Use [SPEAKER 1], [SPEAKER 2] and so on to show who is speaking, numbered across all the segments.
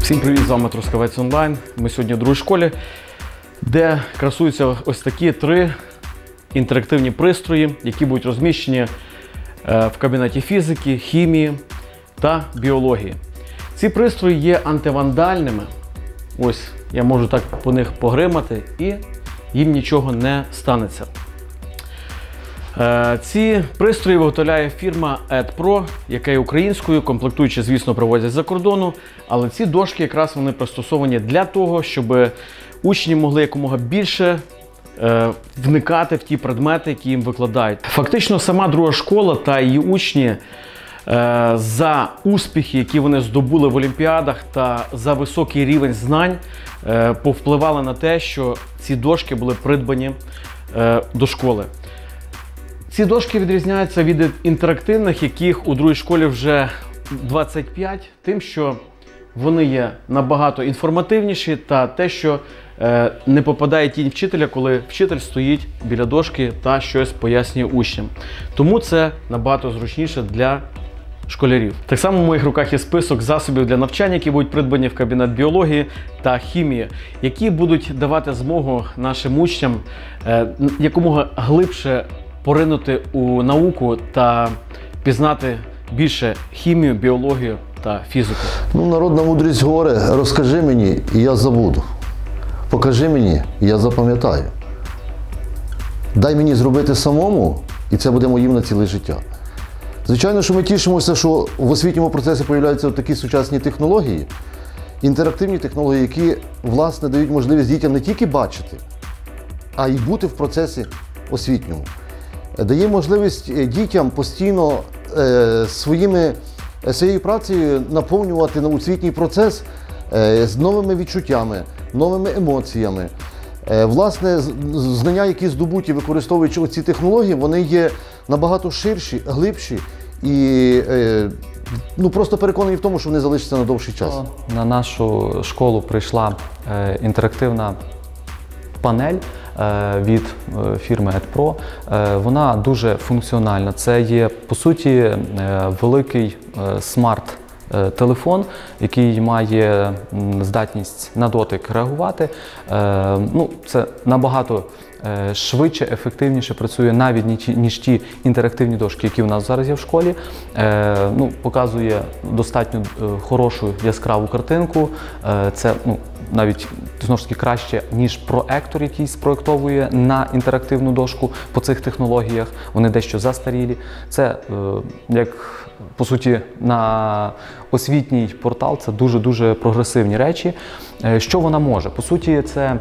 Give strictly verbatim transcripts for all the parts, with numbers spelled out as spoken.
[SPEAKER 1] Всім привіт, з вами Трускавець Онлайн. Ми сьогодні в другій школі, де красуються ось такі три інтерактивні пристрої, які будуть розміщені в кабінеті фізики, хімії та біології. Ці пристрої є антивандальними. Ось, я можу так по них погримати і їм нічого не станеться. Ці пристрої виготовляє фірма EdPro, яка є українською, комплектуючі, звісно, привозять з-за кордону, але ці дошки якраз вони пристосовані для того, щоб учні могли якомога більше е, вникати в ті предмети, які їм викладають. Фактично, сама друга школа та її учні е, за успіхи, які вони здобули в олімпіадах та за високий рівень знань, е, повпливали на те, що ці дошки були придбані е, до школи. Ці дошки відрізняються від інтерактивних, яких у другій школі вже двадцять п'ять, тим, що вони є набагато інформативніші та те, що е, не попадає тінь вчителя, коли вчитель стоїть біля дошки та щось пояснює учням. Тому це набагато зручніше для школярів. Так само в моїх руках є список засобів для навчання, які будуть придбані в кабінет біології та хімії, які будуть давати змогу нашим учням е, якомога глибше поринути у науку та пізнати більше хімію, біологію та фізику.
[SPEAKER 2] Ну, народна мудрість говорить: розкажи мені, і я забуду. Покажи мені, і я запам'ятаю. Дай мені зробити самому, і це буде моїм на ціле життя. Звичайно, що ми тішимося, що в освітньому процесі з'являються такі сучасні технології, інтерактивні технології, які, власне, дають можливість дітям не тільки бачити, а й бути в процесі освітньому. Дає можливість дітям постійно е, своїми, своєю працею наповнювати освітній процес е, з новими відчуттями, новими емоціями. Е, власне, знання, які здобуті, використовуючи оці технології, вони є набагато ширші, глибші і е, ну, просто переконані в тому, що вони залишаться на довший час.
[SPEAKER 3] На нашу школу прийшла е, інтерактивна панель від фірми EdPro. Вона дуже функціональна. Це є, по суті, великий смарт-телефон, який має здатність на дотик реагувати. Ну, це набагато швидше, ефективніше працює навіть ніж ті інтерактивні дошки, які у нас зараз є в школі. Ну, показує достатньо хорошу яскраву картинку. Це, ну, навіть знову ж таки краще, ніж проектор, який спроектовує на інтерактивну дошку по цих технологіях. Вони дещо застарілі. Це, як по суті, на освітній портал, це дуже-дуже прогресивні речі. Що вона може? По суті, це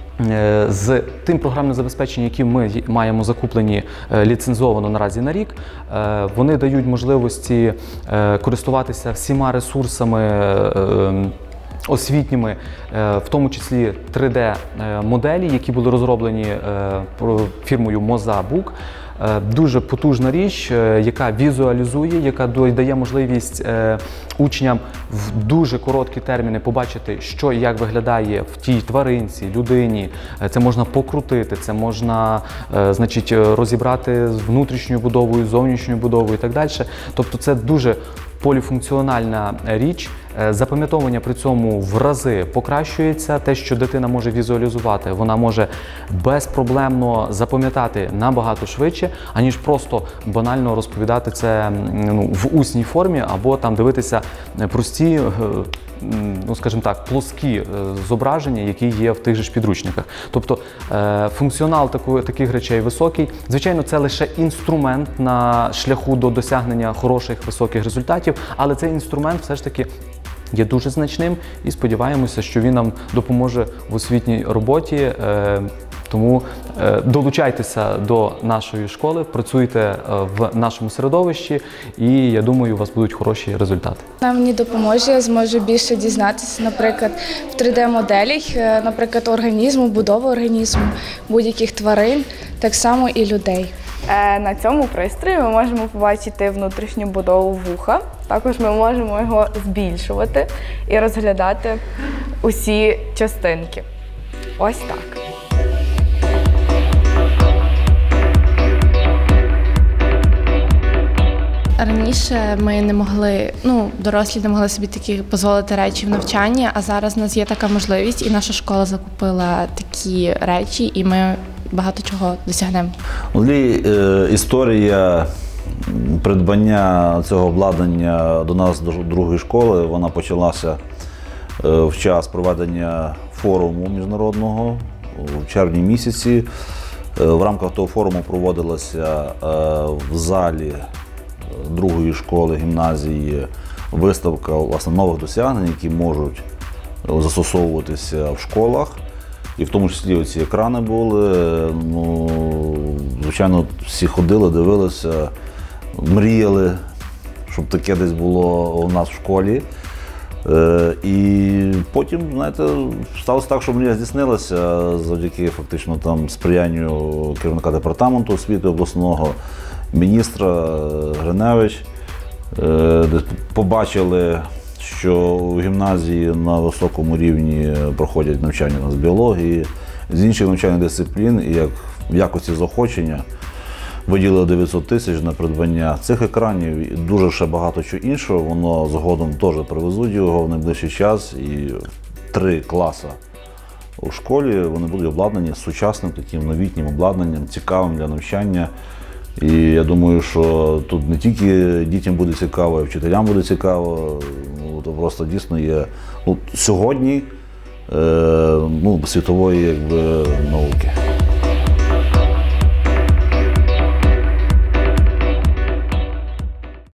[SPEAKER 3] з тим програмним забезпеченням, які ми маємо закуплені ліцензовано наразі на рік, вони дають можливості користуватися всіма ресурсами освітніми, в тому числі три де моделі, які були розроблені фірмою Мозабук. Дуже потужна річ, яка візуалізує, яка дає можливість учням в дуже короткі терміни побачити, що і як виглядає в тій тваринці, людині. Це можна покрутити, це можна, значить, розібрати з внутрішньою будовою, зовнішньою будовою і так далі. Тобто це дуже поліфункціональна річ. Запам'ятовування при цьому в рази покращується. Те, що дитина може візуалізувати, вона може безпроблемно запам'ятати набагато швидше, аніж просто банально розповідати це, ну, в усній формі або там дивитися прості, ну, скажімо так, плоскі зображення, які є в тих же ж підручниках. Тобто функціонал таких речей високий. Звичайно, це лише інструмент на шляху до досягнення хороших, високих результатів, але цей інструмент все ж таки є дуже значним і сподіваємося, що він нам допоможе в освітній роботі. Тому долучайтеся до нашої школи, працюйте в нашому середовищі, і я думаю, у вас будуть хороші результати.
[SPEAKER 4] Вона мені допоможе, я зможу більше дізнатися, наприклад, в три де моделях, наприклад, організму, будови організму, будь-яких тварин, так само і людей.
[SPEAKER 5] На цьому пристрої ми можемо побачити внутрішню будову вуха. Також ми можемо його збільшувати і розглядати усі частинки. Ось так.
[SPEAKER 6] Раніше ми не могли, ну, дорослі не могли собі такі дозволити речі в навчанні, а зараз у нас є така можливість, і наша школа закупила такі речі, і ми багато чого досягнемо.
[SPEAKER 7] Взагалі, е, історія придбання цього обладнання до нас, до другої школи, вона почалася е, в час проведення форуму міжнародного в червні місяці. Е, в рамках того форуму проводилася е, в залі другої школи гімназії виставка, власне, нових досягнень, які можуть застосовуватися в школах. І в тому числі оці екрани були. Ну, звичайно, всі ходили, дивилися, мріяли, щоб таке десь було у нас в школі. Е, і потім, знаєте, сталося так, що мрія здійснилася завдяки фактично там сприянню керівника департаменту освіти обласного, міністра Гриневич. Е, де побачили, що у гімназії на високому рівні проходять навчання з біології, з інших навчальних дисциплін, і як в якості заохочення виділили дев'ятсот тисяч на придбання цих екранів і дуже ще багато чого іншого. Воно згодом теж привезуть його в найближчий час, і три класи у школі вони будуть обладнані сучасним таким новітнім обладнанням, цікавим для навчання. І я думаю, що тут не тільки дітям буде цікаво, а й вчителям буде цікаво. Ну, то просто дійсно є ну, сьогодні е, ну, світової якби, науки.